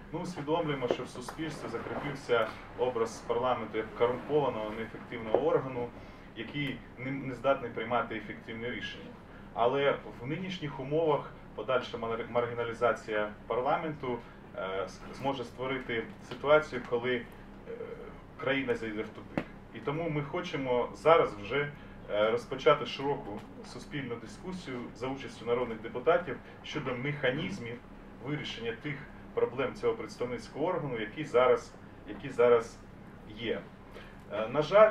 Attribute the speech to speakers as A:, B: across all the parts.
A: Ми усвідомлюємо, що в суспільстві закріпився образ парламенту як корумпованого, неефективного органу, який не здатний приймати ефективні рішення. Але в нинішніх умовах подальша маргіналізація парламенту зможе створити ситуацію, коли країна зайде в тупик. І тому ми хочемо зараз вже розпочати широку суспільну дискусію за участю народних депутатів щодо механізмів вирішення тих проблем цього представницького органу, які зараз є. На жаль,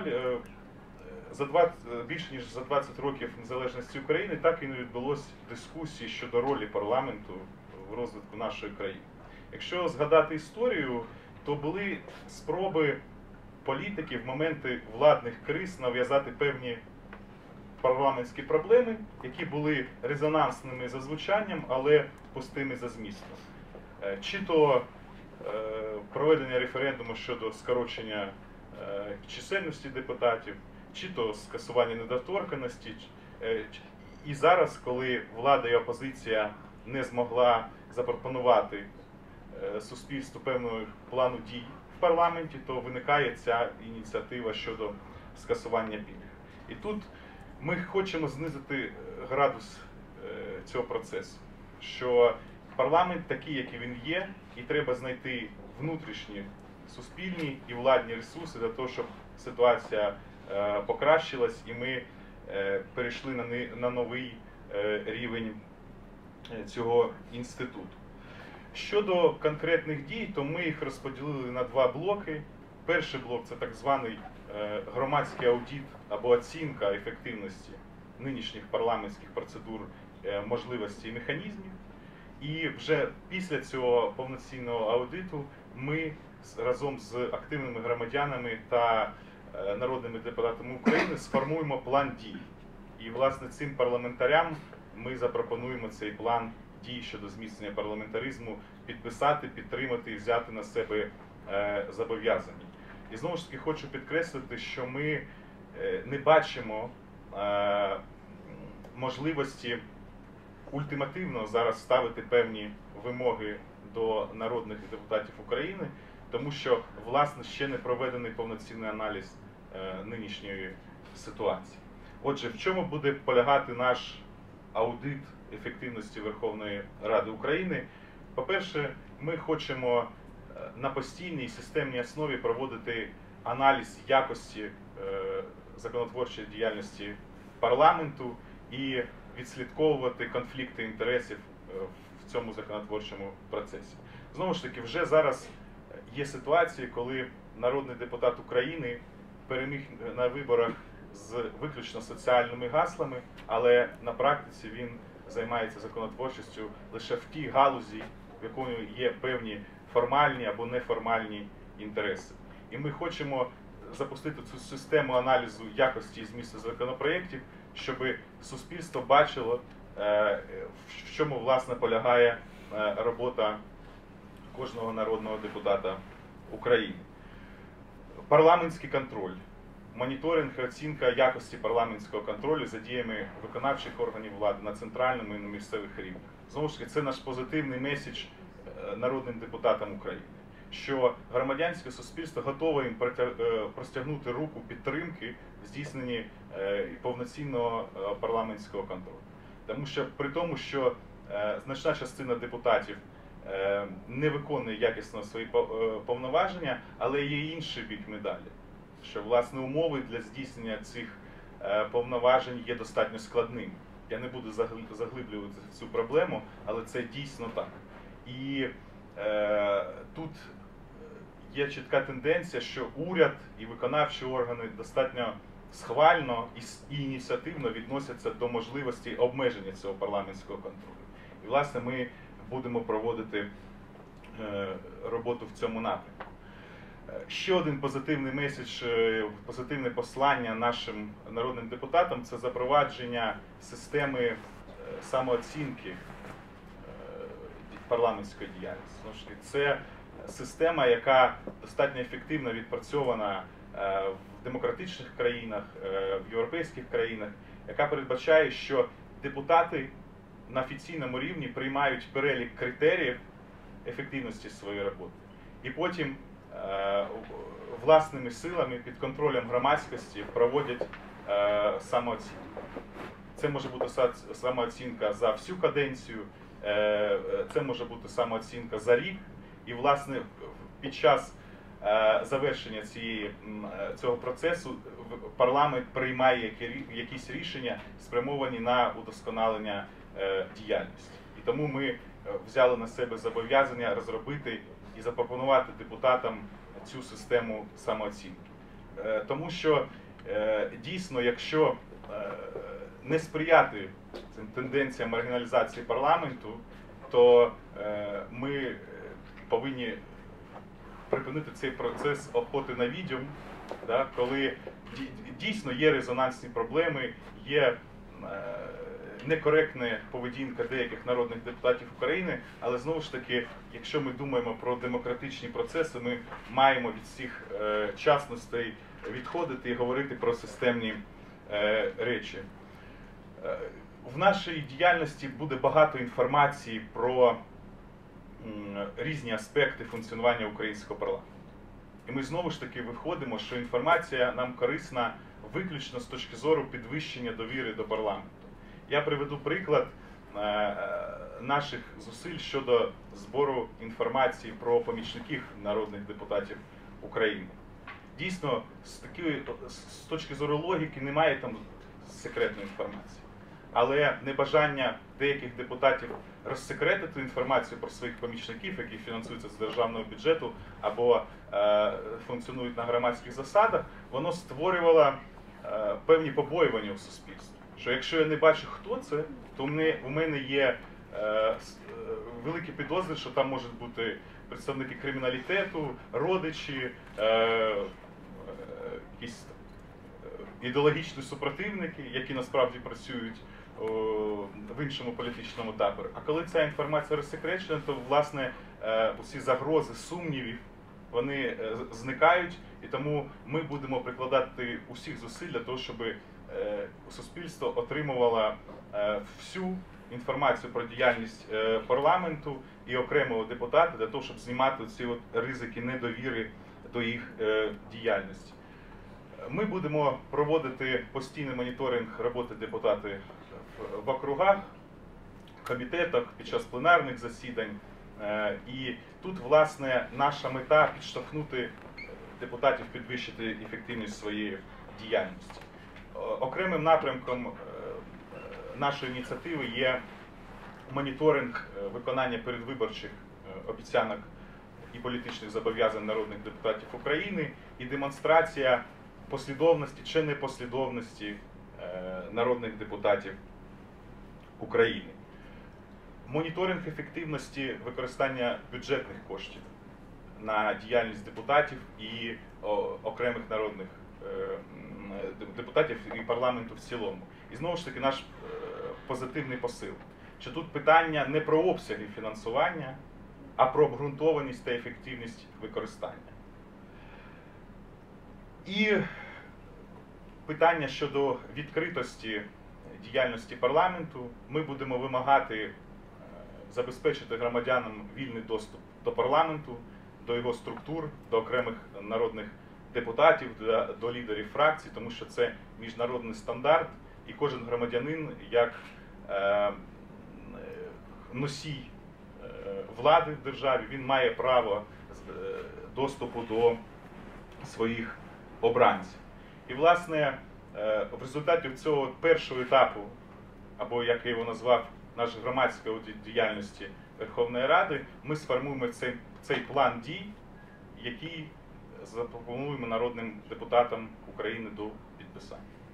A: більше ніж за 20 років незалежності України так і не відбулося дискусії щодо ролі парламенту в розвитку нашої країни. Якщо згадати історію, то були спроби політиків в моменти владних криз нав'язати певні парламентські проблеми, які були резонансними за звучанням, але пустими за змістом. Чи то проведення референдуму щодо скорочення чисельності депутатів, чи то скасування недоторканності. І зараз, коли влада і опозиція не змогла запропонувати суспільству певного плану дій в парламенті, то виникає ця ініціатива щодо скасування пільг. І тут ми хочемо знизити градус цього процесу, що парламент такий, який він є, і треба знайти внутрішні суспільні і владні ресурси для того, щоб ситуація покращилась і ми перейшли на новий рівень цього інституту. Щодо конкретних дій, то ми їх розподілили на два блоки. Перший блок – це так званий громадський аудит або оцінка ефективності нинішніх парламентських процедур, можливостей і механізмів. І вже після цього повноцінного аудиту ми разом з активними громадянами та народними депутатами України сформуємо план дій. І, власне, цим парламентарям ми запропонуємо цей план дій щодо зміцнення парламентаризму підписати, підтримати і взяти на себе зобов'язання. І знову ж таки хочу підкреслити, що ми не бачимо можливості ультимативно зараз ставити певні вимоги до народних депутатів України, тому що, власне, ще не проведений повноцінний аналіз нинішньої ситуації. Отже, в чому буде полягати наш аудит ефективності Верховної Ради України? По-перше, ми хочемо на постійній і системній основі проводити аналіз якості законотворчої діяльності парламенту і відслідковувати конфлікти інтересів в цьому законотворчому процесі. Знову ж таки, вже зараз є ситуації, коли народний депутат України переміг на виборах з виключно соціальними гаслами, але на практиці він займається законотворчістю лише в тій галузі, в якої є певні формальні або неформальні інтереси. І ми хочемо запустити цю систему аналізу якості і змісту законопроєктів, щоб суспільство бачило, в чому, власне, полягає робота кожного народного депутата України. Парламентський контроль. Моніторинг і оцінка якості парламентського контролю за діями виконавчих органів влади на центральному і на місцевих рівнях. Знову ж таки, це наш позитивний меседж народним депутатам України, що громадянське суспільство готове їм простягнути руку підтримки в здійсненні повноцінного парламентського контролю. Тому що при тому, що значна частина депутатів не виконує якісно свої повноваження, але є інший бік медалі, що, власне, умови для здійснення цих повноважень є достатньо складними. Я не буду заглиблюватися в цю проблему, але це дійсно так. І тут є чітка тенденція, що уряд і виконавчі органи достатньо схвально і ініціативно відносяться до можливості обмеження цього парламентського контролю. І, власне, ми будемо проводити роботу в цьому напрямку. Ще один позитивний меседж, позитивне послання нашим народним депутатам – це запровадження системи самооцінки парламентської діяльності. Це система, яка достатньо ефективно відпрацьована в демократичних країнах, в європейських країнах, яка передбачає, що депутати на офіційному рівні приймають перелік критеріїв, ефективності своєї роботи. І потім власними силами під контролем громадськості проводять самооцінку. Це може бути самооцінка за всю каденцію, це може бути самооцінка за рік. І, власне, під час завершення цього процесу парламент приймає якісь рішення, спрямовані на удосконалення діяльності. І тому ми взяли на себе зобов'язання розробити і запропонувати депутатам цю систему самооцінки. Тому що дійсно, якщо не сприяти цим тенденціям маргіналізації парламенту, то ми повинні припинити цей процес охоти на відьом, коли дійсно є резонансні проблеми, є некоректна поведінка деяких народних депутатів України, але знову ж таки, якщо ми думаємо про демократичні процеси, ми маємо від всіх частностей відходити і говорити про системні речі. В нашій діяльності буде багато інформації про різні аспекти функціонування українського парламенту. І ми знову ж таки виходимо, що інформація нам корисна виключно з точки зору підвищення довіри до парламенту. Я приведу приклад наших зусиль щодо збору інформації про помічників народних депутатів України. Дійсно, з точки зору логіки немає там секретної інформації. Але небажання деяких депутатів розсекретити інформацію про своїх помічників, які фінансуються з державного бюджету або функціонують на громадських засадах, воно створювало певні побоювання у суспільстві. Що якщо я не бачу, хто це, то у мене є великі підозри, що там можуть бути представники криміналітету, родичі, якісь ідеологічні супротивники, які насправді працюють в іншому політичному таборі. А коли ця інформація розсекречена, то, власне, усі загрози, сумнівів, вони зникають, і тому ми будемо прикладати усіх зусиль для того, щоб суспільство отримувало всю інформацію про діяльність парламенту і окремого депутата для того, щоб знімати ці ризики недовіри до їх діяльності. Ми будемо проводити постійний моніторинг роботи депутатів в округах, в комітетах, під час пленарних засідань. І тут, власне, наша мета – підштовхнути депутатів підвищити ефективність своєї діяльності. Окремим напрямком нашої ініціативи є моніторинг виконання передвиборчих обіцянок і політичних зобов'язань народних депутатів України і демонстрація послідовності чи непослідовності народних депутатів України. Моніторинг ефективності використання бюджетних коштів на діяльність депутатів і окремих народних депутатів і парламенту в цілому. І знову ж таки наш позитивний посил, що тут питання не про обсяги фінансування, а про обґрунтованість та ефективність використання. І питання щодо відкритості діяльності парламенту. Ми будемо вимагати забезпечити громадянам вільний доступ до парламенту, до його структур, до окремих народних депутатів, до лідерів фракцій, тому що це міжнародний стандарт, і кожен громадянин, як носій влади в державі, він має право доступу до своїх обранців. І, власне, в результаті цього першого етапу, або, як я його назвав, нашої громадської діяльності Верховної Ради, ми сформуємо цей план дій, який запропонуємо народним депутатам України до підписання.